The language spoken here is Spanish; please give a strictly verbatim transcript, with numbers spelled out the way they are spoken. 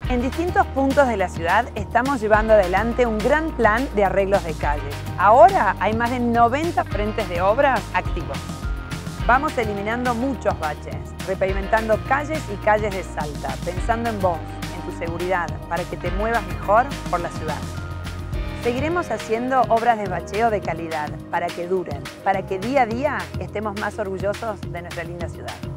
En distintos puntos de la ciudad estamos llevando adelante un gran plan de arreglos de calles. Ahora hay más de noventa frentes de obras activos. Vamos eliminando muchos baches, repavimentando calles y calles de Salta, pensando en vos, en tu seguridad, para que te muevas mejor por la ciudad. Seguiremos haciendo obras de bacheo de calidad, para que duren, para que día a día estemos más orgullosos de nuestra linda ciudad.